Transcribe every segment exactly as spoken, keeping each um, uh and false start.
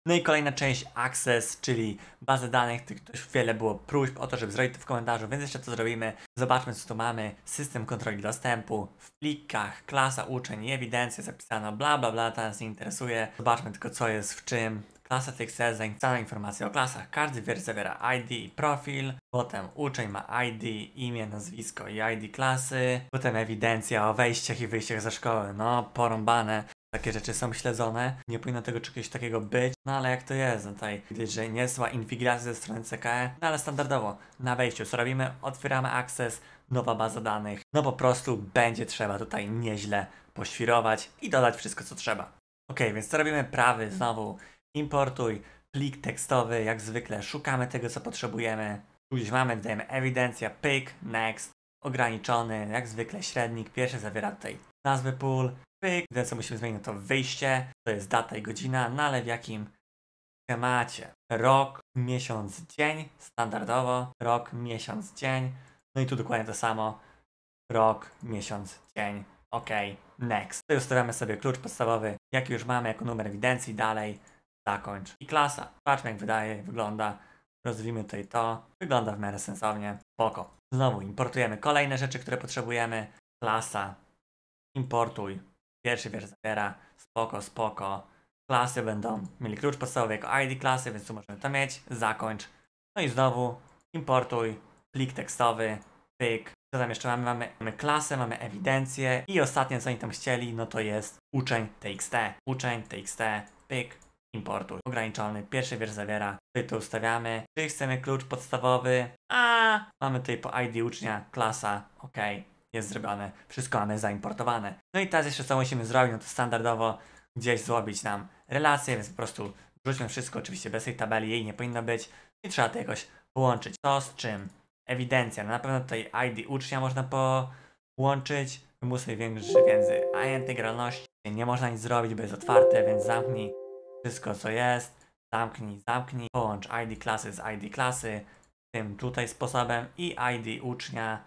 No i kolejna część Access, czyli bazę danych, tych też wiele było próśb o to, żeby zrobić to w komentarzu, więc jeszcze to zrobimy. Zobaczmy, co tu mamy. System kontroli dostępu, w plikach, klasa uczeń i ewidencja zapisana, bla bla bla, to nas nie interesuje. Zobaczmy tylko, co jest w czym. Klasa T X T, cała informacja o klasach. Każdy wiersz zawiera I D i profil. Potem uczeń ma I D, imię, nazwisko i I D klasy. Potem ewidencja o wejściach i wyjściach ze szkoły. No, porąbane. Takie rzeczy są śledzone. Nie powinno tego czegoś takiego być. No ale jak to jest? No tutaj widać, że niezła inwigilacja ze strony C K E. No ale standardowo na wejściu co robimy? Otwieramy Access, nowa baza danych. No po prostu będzie trzeba tutaj nieźle poświrować i dodać wszystko, co trzeba. Ok, więc co robimy? Prawy znowu. Importuj plik tekstowy, jak zwykle szukamy tego, co potrzebujemy. Tu gdzieś mamy, dodajemy ewidencja, pyk, next, ograniczony, jak zwykle średnik. Pierwszy zawiera tutaj nazwy pól, pyk, ten co musimy zmienić to wyjście, to jest data i godzina, no ale w jakim schemacie? Rok, miesiąc, dzień, standardowo, rok, miesiąc, dzień, no i tu dokładnie to samo, rok, miesiąc, dzień, ok, next. Tutaj ustawiamy sobie klucz podstawowy, jaki już mamy jako numer ewidencji, dalej, zakończ. I klasa. Patrzmy jak wydaje, wygląda. Rozwijmy tutaj to. Wygląda w miarę sensownie. Spoko. Znowu importujemy kolejne rzeczy, które potrzebujemy. Klasa. Importuj. Pierwszy wiersz zawiera. Spoko, spoko. Klasy będą mieli klucz podstawowy jako I D klasy, więc tu możemy to mieć. Zakończ. No i znowu importuj plik tekstowy. Pyk. Co tam jeszcze mamy? Mamy, mamy klasę, mamy ewidencję. I ostatnie co oni tam chcieli, no to jest uczeń T X T. Uczeń T X T. Pyk. Importuj. Ograniczony. Pierwszy wiersz zawiera. Tutaj to ustawiamy. Czy chcemy klucz podstawowy? A mamy tutaj po I D ucznia. Klasa. Ok. Jest zrobione. Wszystko mamy zaimportowane. No i teraz jeszcze co musimy zrobić? No to standardowo gdzieś zrobić nam relację, więc po prostu wrzućmy wszystko. Oczywiście bez tej tabeli jej nie powinno być. I trzeba to jakoś połączyć. To z czym? Ewidencja. No na pewno tutaj I D ucznia można połączyć. Wymusuj większy więzy. A integralności nie można nic zrobić, bo jest otwarte, więc zamknij wszystko co jest, zamknij, zamknij, połącz I D klasy z I D klasy tym tutaj sposobem i I D ucznia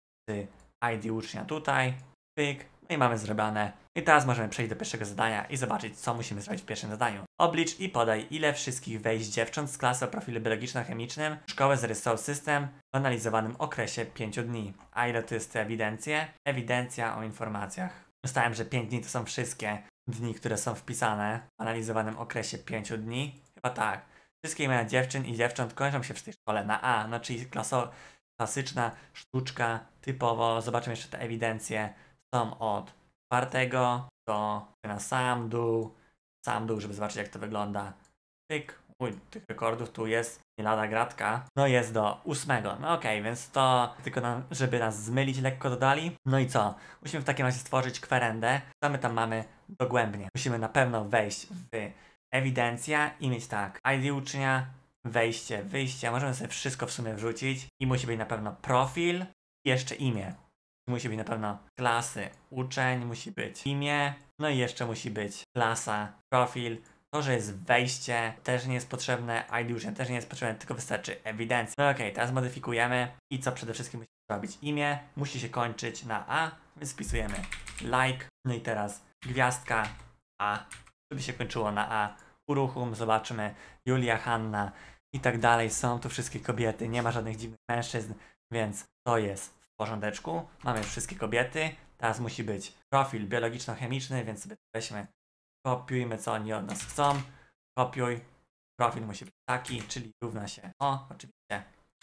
z I D ucznia tutaj, pyk, no i mamy zrobione. I teraz możemy przejść do pierwszego zadania i zobaczyć, co musimy zrobić w pierwszym zadaniu. Oblicz i podaj, ile wszystkich wejść dziewcząt z klasy o profilu biologiczno-chemicznym szkołę zarejestrował system w analizowanym okresie pięciu dni. A ile tu jest ewidencje? Ewidencja o informacjach. Dostałem, że pięć dni to są wszystkie dni, które są wpisane w analizowanym okresie pięciu dni. Chyba tak. Wszystkie imiona dziewczyn i dziewcząt kończą się w tej szkole na A, no czyli klaso, klasyczna sztuczka, typowo. Zobaczymy jeszcze te ewidencje. Są od czwartego do na sam dół, sam dół, żeby zobaczyć jak to wygląda. Pyk. Uj, tych rekordów tu jest nie lada gratka. No jest do ósmego. No okej, okay, więc to tylko nam, żeby nas zmylić, lekko dodali. No i co? Musimy w takim razie stworzyć kwerendę. Co my tam mamy dogłębnie? Musimy na pewno wejść w ewidencja i mieć tak. I D ucznia, wejście, wyjście. Możemy sobie wszystko w sumie wrzucić. I musi być na pewno profil i jeszcze imię. Musi być na pewno klasy uczeń, musi być imię. No i jeszcze musi być klasa, profil. To, że jest wejście, też nie jest potrzebne, I D ucznia też nie jest potrzebne, tylko wystarczy ewidencja. No okej, okay, teraz modyfikujemy i co przede wszystkim musimy zrobić? Imię musi się kończyć na A, więc wpisujemy like, no i teraz gwiazdka A, żeby się kończyło na A. Uruchom, zobaczymy, Julia, Hanna i tak dalej, są tu wszystkie kobiety, nie ma żadnych dziwnych mężczyzn, więc to jest w porządeczku. Mamy wszystkie kobiety, teraz musi być profil biologiczno-chemiczny, więc sobie weźmy, kopiujmy co oni od nas chcą, kopiuj, profil musi być taki, czyli równa się o, oczywiście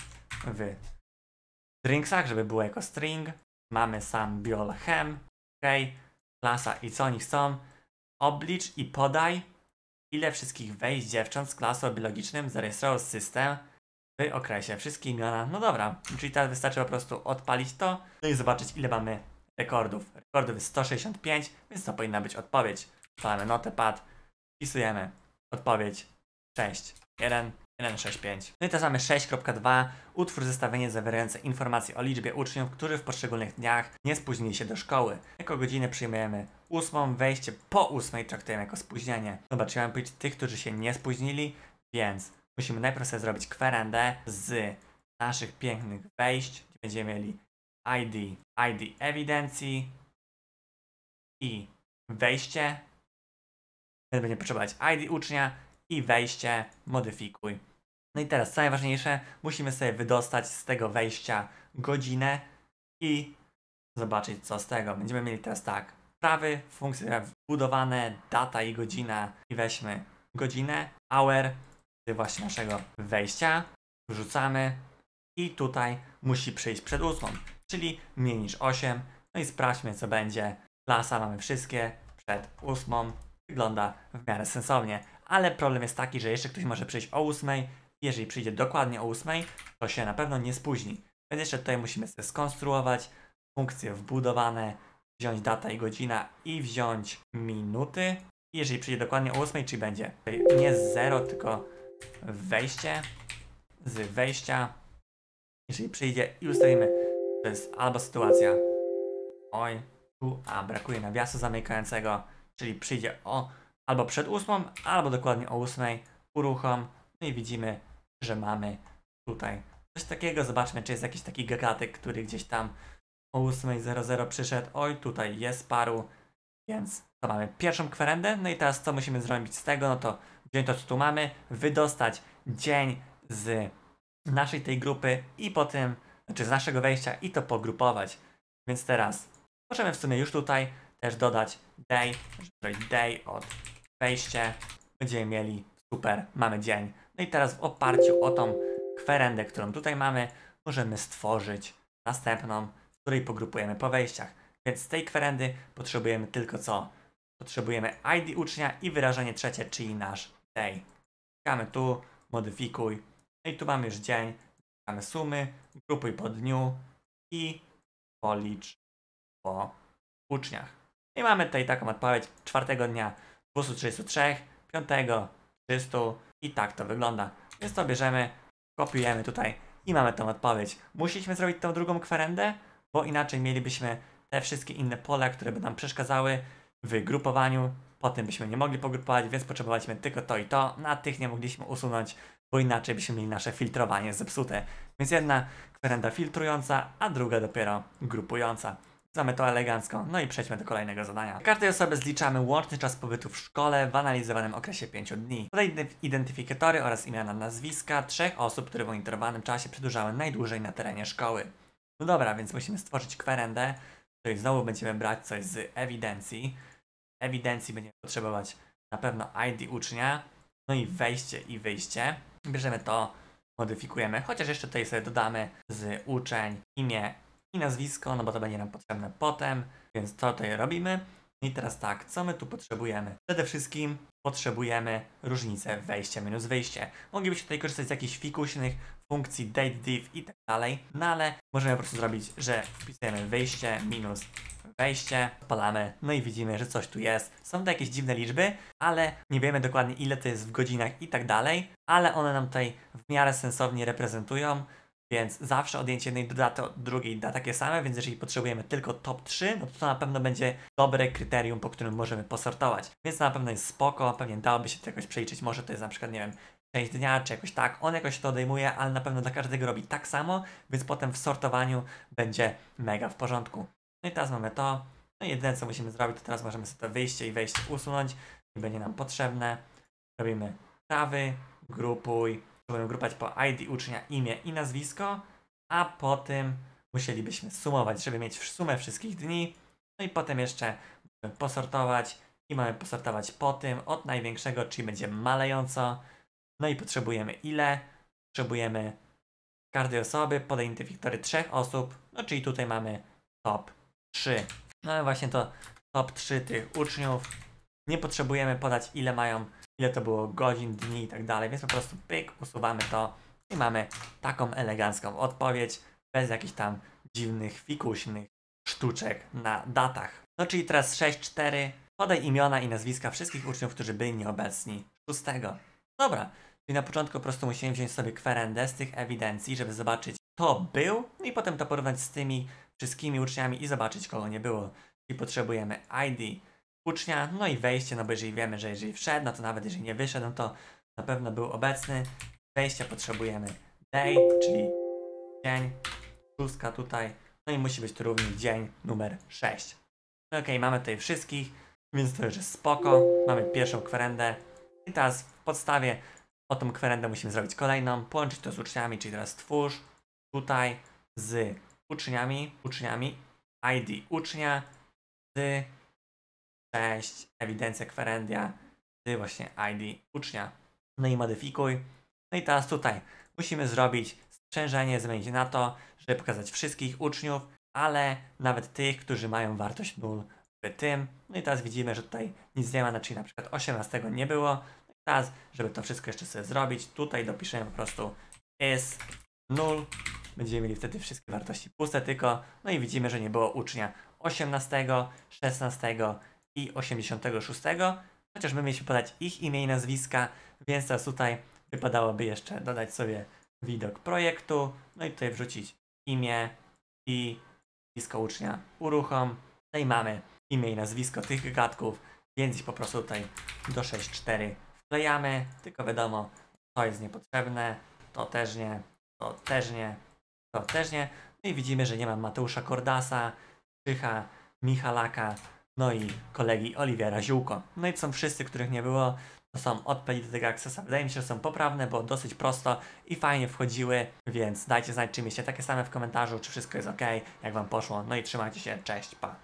w stringsach, żeby było jako string, mamy sam biol chem, ok, klasa i co oni chcą, oblicz i podaj, ile wszystkich wejść dziewcząt z klasą biologicznym zarejestrował system w okresie, wszystkie imiona, no dobra, czyli teraz wystarczy po prostu odpalić to, no i zobaczyć ile mamy rekordów, rekordów jest sto sześćdziesiąt pięć, więc to powinna być odpowiedź. Wkładamy notepad, wpisujemy odpowiedź sześć jeden jeden sześć pięć. No i teraz mamy sześć kropka dwa. Utwórz zestawienie zawierające informacje o liczbie uczniów, którzy w poszczególnych dniach nie spóźnili się do szkoły. Jako godzinę przyjmujemy ósmą, wejście po ósmej traktujemy jako spóźnienie. Zobaczcie, mamy powiedzieć tych, którzy się nie spóźnili, więc musimy najpierw sobie zrobić kwerendę z naszych pięknych wejść, gdzie będziemy mieli I D, I D ewidencji i wejście. Będziemy potrzebować I D ucznia i wejście, modyfikuj. No i teraz co najważniejsze, musimy sobie wydostać z tego wejścia godzinę i zobaczyć co z tego. Będziemy mieli teraz tak, prawy, funkcje wbudowane, data i godzina i weźmy godzinę, hour, właśnie naszego wejścia, wrzucamy i tutaj musi przyjść przed ósmą, czyli mniej niż osiem. No i sprawdźmy co będzie. Klasa mamy wszystkie przed ósmą. Wygląda w miarę sensownie, ale problem jest taki, że jeszcze ktoś może przyjść o ósmej. Jeżeli przyjdzie dokładnie o ósmej, to się na pewno nie spóźni. Więc jeszcze tutaj musimy sobie skonstruować funkcje wbudowane, wziąć data i godzina i wziąć minuty. I jeżeli przyjdzie dokładnie o ósmej, czyli będzie nie z zero, tylko wejście, z wejścia. Jeżeli przyjdzie i ustawimy, to jest albo sytuacja, oj, tu, a brakuje nawiasu zamykającego, czyli przyjdzie o albo przed ósmą, albo dokładnie o ósmej, uruchom, no i widzimy, że mamy tutaj coś takiego. Zobaczmy, czy jest jakiś taki gagatek, który gdzieś tam o ósmej zero zero przyszedł. Oj, tutaj jest paru, więc to mamy pierwszą kwerendę. No i teraz co musimy zrobić z tego? No to wziąć to, co tu mamy, wydostać dzień z naszej tej grupy i potem, znaczy z naszego wejścia i to pogrupować. Więc teraz możemy w sumie już tutaj też dodać day, żeby day od wejście. Będziemy mieli super, mamy dzień. No i teraz w oparciu o tą kwerendę, którą tutaj mamy, możemy stworzyć następną, w której pogrupujemy po wejściach. Więc z tej kwerendy potrzebujemy tylko co? Potrzebujemy I D ucznia i wyrażenie trzecie, czyli nasz day. Klikamy tu, modyfikuj. No i tu mamy już dzień. Klikamy sumy, grupuj po dniu i policz po uczniach. I mamy tutaj taką odpowiedź czwartego dnia dwieście trzydzieści trzy, piątego trzysta i tak to wygląda. Więc to bierzemy, kopiujemy tutaj i mamy tą odpowiedź. Musieliśmy zrobić tą drugą kwerendę, bo inaczej mielibyśmy te wszystkie inne pola, które by nam przeszkadzały w grupowaniu. Potem byśmy nie mogli pogrupować, więc potrzebowaliśmy tylko to i to. Na tych nie mogliśmy usunąć, bo inaczej byśmy mieli nasze filtrowanie zepsute. Więc jedna kwerenda filtrująca, a druga dopiero grupująca. Mamy to elegancko, no i przejdźmy do kolejnego zadania. Każdej osoby zliczamy łączny czas pobytu w szkole w analizowanym okresie pięciu dni. Podaj identyfikatory oraz imiona, nazwiska trzech osób, które w monitorowanym czasie przedłużały najdłużej na terenie szkoły. No dobra, więc musimy stworzyć kwerendę, w której znowu będziemy brać coś z ewidencji. Ewidencji będziemy potrzebować na pewno I D ucznia, no i wejście i wyjście. Bierzemy to, modyfikujemy, chociaż jeszcze tutaj sobie dodamy z uczeń imię i nazwisko, no bo to będzie nam potrzebne potem, więc to tutaj robimy. I teraz tak, co my tu potrzebujemy? Przede wszystkim potrzebujemy różnicę wejście minus wyjście. Moglibyśmy tutaj korzystać z jakichś fikuśnych funkcji date, div i tak dalej, no ale możemy po prostu zrobić, że wpisujemy wyjście minus wejście, odpalamy, no i widzimy, że coś tu jest. Są to jakieś dziwne liczby, ale nie wiemy dokładnie ile to jest w godzinach i tak dalej, ale one nam tutaj w miarę sensownie reprezentują. Więc zawsze odjęcie jednej do daty od drugiej da takie same, więc jeżeli potrzebujemy tylko top trzy, no to to na pewno będzie dobre kryterium, po którym możemy posortować. Więc to na pewno jest spoko, pewnie dałoby się to jakoś przeliczyć, może to jest na przykład, nie wiem, część dnia, czy jakoś tak, on jakoś to odejmuje, ale na pewno dla każdego robi tak samo, więc potem w sortowaniu będzie mega w porządku. No i teraz mamy to, no i jedyne co musimy zrobić, to teraz możemy sobie to wyjście i wejście usunąć, nie będzie nam potrzebne. Robimy prawy, grupuj. Możemy grupować po I D ucznia, imię i nazwisko, a potem musielibyśmy sumować, żeby mieć sumę wszystkich dni. No i potem jeszcze musimy posortować i mamy posortować po tym od największego, czyli będzie malejąco. No i potrzebujemy ile? Potrzebujemy każdej osoby, podaj identyfikatory trzech osób, no czyli tutaj mamy top trzy. No i właśnie to top trzy tych uczniów. Nie potrzebujemy podać ile mają, ile to było godzin, dni i tak dalej, więc po prostu pyk, usuwamy to i mamy taką elegancką odpowiedź, bez jakichś tam dziwnych, fikuśnych sztuczek na datach. No czyli teraz sześć cztery, podaj imiona i nazwiska wszystkich uczniów, którzy byli nieobecni szóstego. Dobra, czyli na początku po prostu musimy wziąć sobie kwerendę z tych ewidencji, żeby zobaczyć kto był, no i potem to porównać z tymi wszystkimi uczniami i zobaczyć kogo nie było. Czyli potrzebujemy I D ucznia, no i wejście, no bo jeżeli wiemy, że jeżeli wszedł, no to nawet jeżeli nie wyszedł, no to na pewno był obecny. Wejścia potrzebujemy day, czyli dzień, szóstka tutaj, no i musi być tu również dzień numer sześć. No okej, okay, mamy tutaj wszystkich, więc to już jest spoko. Mamy pierwszą kwerendę, I teraz w podstawie o tą kwerendę musimy zrobić kolejną, połączyć to z uczniami, czyli teraz twórz tutaj z uczniami, uczniami, I D ucznia z cześć, ewidencja kwerendia z właśnie I D ucznia. No i modyfikuj. No i teraz tutaj musimy zrobić sprzężenie, zmienić na to, żeby pokazać wszystkich uczniów, ale nawet tych, którzy mają wartość nul w tym. No i teraz widzimy, że tutaj nic nie ma, czyli na przykład osiemnastego nie było. No i teraz, żeby to wszystko jeszcze sobie zrobić, tutaj dopiszemy po prostu is null. Będziemy mieli wtedy wszystkie wartości puste tylko. No i widzimy, że nie było ucznia osiemnastego, szesnastego i osiemdziesiątego szóstego. Chociaż my mieliśmy podać ich imię i nazwiska, więc teraz tutaj wypadałoby jeszcze dodać sobie widok projektu, no i tutaj wrzucić imię i nazwisko ucznia uruchom. No i mamy imię i nazwisko tych gadków, więc ich po prostu tutaj do sześć cztery wklejamy, tylko wiadomo, to jest niepotrzebne, to też nie, to też nie, to też nie. No i widzimy, że nie ma Mateusza Kordasa, Krzycha, Michalaka, no i kolegi Oliwiera Ziółko. No i to są wszyscy, których nie było. To są odpędy do tego Accessa. Wydaje mi się, że są poprawne, bo dosyć prosto i fajnie wchodziły, więc dajcie znać, czy mieliście takie same w komentarzu, czy wszystko jest ok, jak wam poszło. No i trzymajcie się, cześć, pa.